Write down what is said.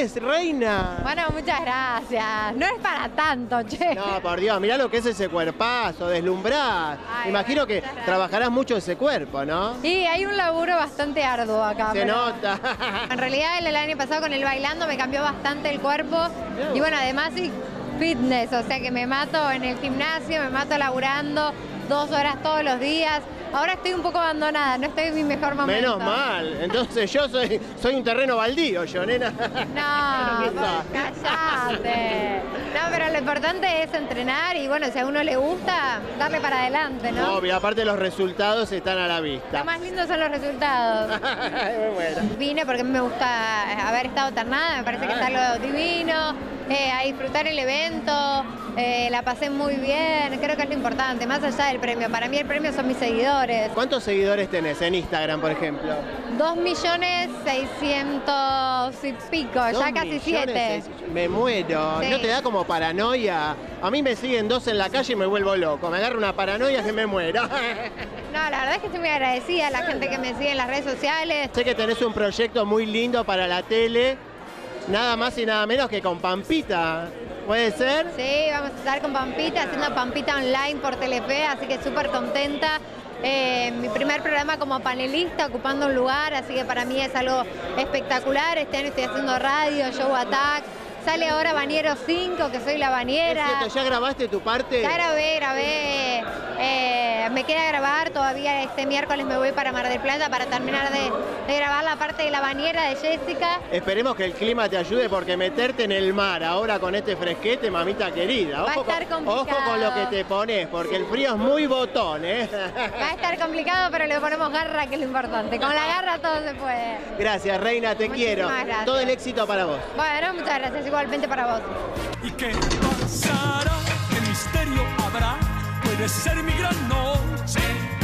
tenés, reina. Bueno, muchas gracias. No es para tanto, che. No, por Dios, mirá lo que es ese cuerpazo, deslumbrás. Ay, Imagino bueno, que muchas gracias. trabajarás mucho ese cuerpo, ¿no? Y hay un laburo bastante arduo acá. Se pero nota. En realidad el año pasado con el bailando me cambió bastante el cuerpo. Y bueno, además sí, fitness, o sea que me mato en el gimnasio, me mato laburando 2 horas todos los días. Ahora estoy un poco abandonada, no estoy en mi mejor momento. Menos mal. Entonces yo soy un terreno baldío, yo, nena. No, cállate. No, pero lo importante es entrenar y bueno, si a uno le gusta, darle para adelante, ¿no? Obvio, aparte los resultados están a la Lo vista. más lindo son los resultados. Muy bueno. Vine porque a mí me gusta haber estado ternada, me parece que es algo divino, a disfrutar el evento, la pasé muy bien, creo que es lo importante, más allá del premio. Para mí el premio son mis seguidores. ¿Cuántos seguidores tenés en Instagram, por ejemplo? 2.600.000 y pico, ya casi 7. Me muero. Sí. ¿No te da como paranoia? A mí me siguen 2 en la calle y me vuelvo loco. Me agarra una paranoia que me muero. No, la verdad es que estoy muy agradecida a la gente que me sigue en las redes sociales. Sé que tenés un proyecto muy lindo para la tele, nada más y nada menos que con Pampita. ¿Puede ser? Sí, vamos a estar con Pampita, haciendo Pampita online por Telefe, así que súper contenta. Mi primer programa como panelista, ocupando un lugar, así que para mí es algo espectacular. Este año estoy haciendo radio, Show Attack. Sale ahora Bañero 5, que soy la bañera. Es cierto, ¿ya grabaste tu parte? Ya grabé. Me queda grabar, todavía este miércoles me voy para Mar del Plata para terminar de grabar la parte de la bañera de Jessica. Esperemos que el clima te ayude porque meterte en el mar ahora con este fresquete, mamita querida. Va a estar complicado. Ojo con lo que te pones, porque el frío es muy botón, ¿eh? Va a estar complicado, pero le ponemos garra, que es lo importante. Con la garra todo se puede. Gracias, reina, te Muchísimas quiero. gracias. Todo el éxito para vos. Bueno, muchas gracias, igualmente para vos. ¿Y qué pasará? ¿Qué misterio habrá? Puede ser mi gran noche.